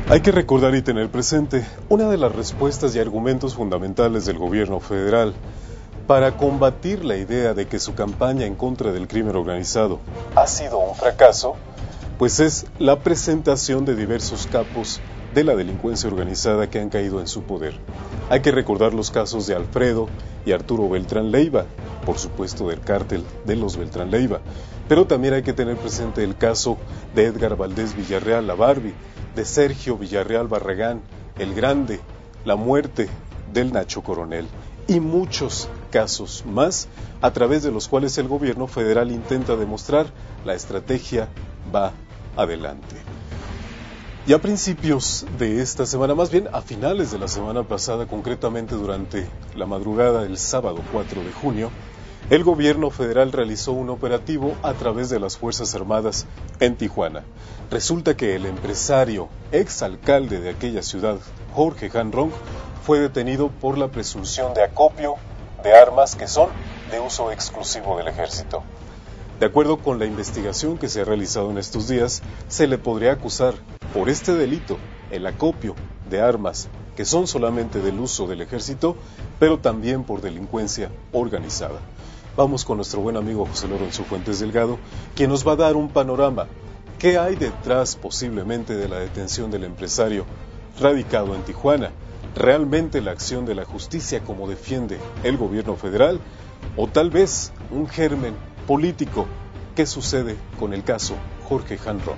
Hay que recordar y tener presente una de las respuestas y argumentos fundamentales del gobierno federal para combatir la idea de que su campaña en contra del crimen organizado ha sido un fracaso, pues es la presentación de diversos capos de la delincuencia organizada que han caído en su poder. Hay que recordar los casos de Alfredo y Arturo Beltrán Leiva, por supuesto del cártel de los Beltrán Leiva, pero también hay que tener presente el caso de Edgar Valdés Villarreal, la Barbie, de Sergio Villarreal Barragán, el Grande, la muerte del Nacho Coronel y muchos casos más a través de los cuales el gobierno federal intenta demostrar la estrategia va adelante. Y a principios de esta semana, más bien a finales de la semana pasada, concretamente durante la madrugada del sábado 4 de junio, el gobierno federal realizó un operativo a través de las Fuerzas Armadas en Tijuana. Resulta que el empresario, exalcalde de aquella ciudad, Jorge Hanron, fue detenido por la presunción de acopio de armas que son de uso exclusivo del ejército. De acuerdo con la investigación que se ha realizado en estos días, se le podría acusar por este delito, el acopio de armas que son solamente del uso del ejército, pero también por delincuencia organizada. Vamos con nuestro buen amigo José Lorenzo Fuentes Delgado, quien nos va a dar un panorama. ¿Qué hay detrás posiblemente de la detención del empresario radicado en Tijuana? ¿Realmente la acción de la justicia como defiende el gobierno federal? ¿O tal vez un germen político? ¿Qué sucede con el caso Jorge Hanron?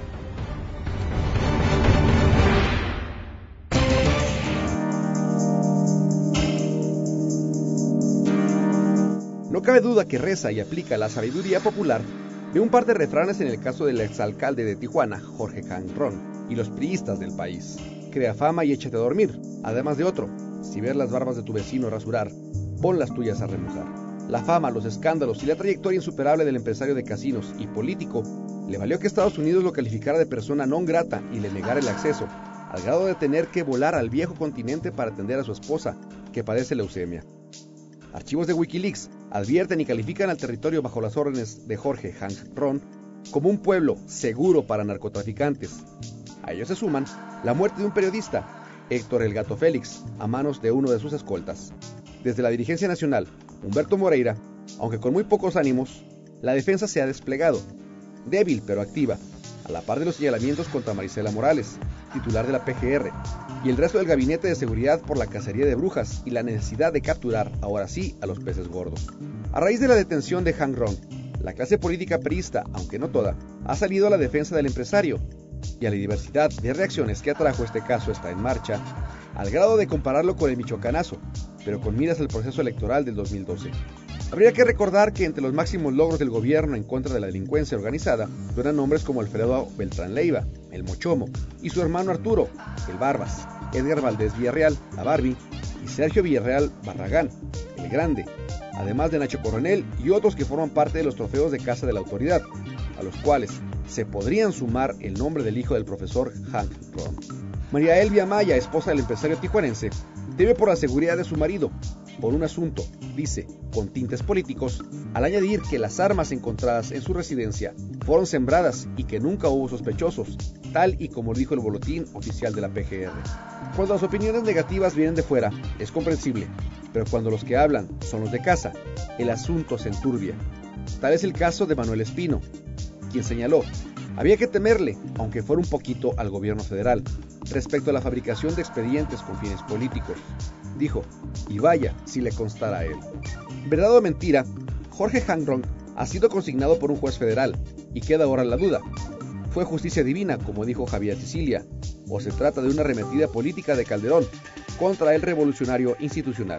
No cabe duda que reza y aplica la sabiduría popular de un par de refranes en el caso del exalcalde de Tijuana, Jorge Hanron, y los priistas del país. Crea fama y échate a dormir, además de otro: si ver las barbas de tu vecino rasurar, pon las tuyas a remojar. La fama, los escándalos y la trayectoria insuperable del empresario de casinos y político le valió que Estados Unidos lo calificara de persona non grata y le negara el acceso, al grado de tener que volar al viejo continente para atender a su esposa, que padece leucemia. Archivos de Wikileaks advierten y califican al territorio bajo las órdenes de Jorge Hanron como un pueblo seguro para narcotraficantes. A ellos se suman la muerte de un periodista, Héctor El Gato Félix, a manos de uno de sus escoltas. Desde la dirigencia nacional, Humberto Moreira, aunque con muy pocos ánimos, la defensa se ha desplegado, débil pero activa, a la par de los señalamientos contra Marisela Morales, titular de la PGR, y el resto del gabinete de seguridad por la cacería de brujas y la necesidad de capturar, ahora sí, a los peces gordos. A raíz de la detención de Hanron, la clase política priista, aunque no toda, ha salido a la defensa del empresario, y a la diversidad de reacciones que atrajo este caso está en marcha, al grado de compararlo con el michoacanazo, pero con miras al proceso electoral del 2012. Habría que recordar que entre los máximos logros del gobierno en contra de la delincuencia organizada suenan nombres como Alfredo Beltrán Leiva, el Mochomo, y su hermano Arturo, el Barbas, Edgar Valdés Villarreal, la Barbie, y Sergio Villarreal Barragán, el Grande, además de Nacho Coronel y otros que forman parte de los trofeos de casa de la autoridad, a los cuales se podrían sumar el nombre del hijo del profesor Hanron. María Elvia Maya, esposa del empresario tijuanense, teme por la seguridad de su marido, por un asunto, dice, con tintes políticos, al añadir que las armas encontradas en su residencia fueron sembradas y que nunca hubo sospechosos, tal y como dijo el boletín oficial de la PGR. Cuando las opiniones negativas vienen de fuera, es comprensible, pero cuando los que hablan son los de casa, el asunto se enturbia. Tal es el caso de Manuel Espino, quien señaló: había que temerle, aunque fuera un poquito, al gobierno federal, respecto a la fabricación de expedientes con fines políticos. Dijo, y vaya si le constara a él. ¿Verdad o mentira? Jorge Hanron ha sido consignado por un juez federal, y queda ahora la duda. ¿Fue justicia divina, como dijo Javier Sicilia, o se trata de una arremetida política de Calderón contra el revolucionario institucional?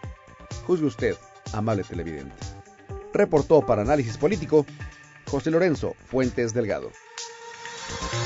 Juzgue usted, amable televidente. Reportó para Análisis Político José Lorenzo Fuentes Delgado.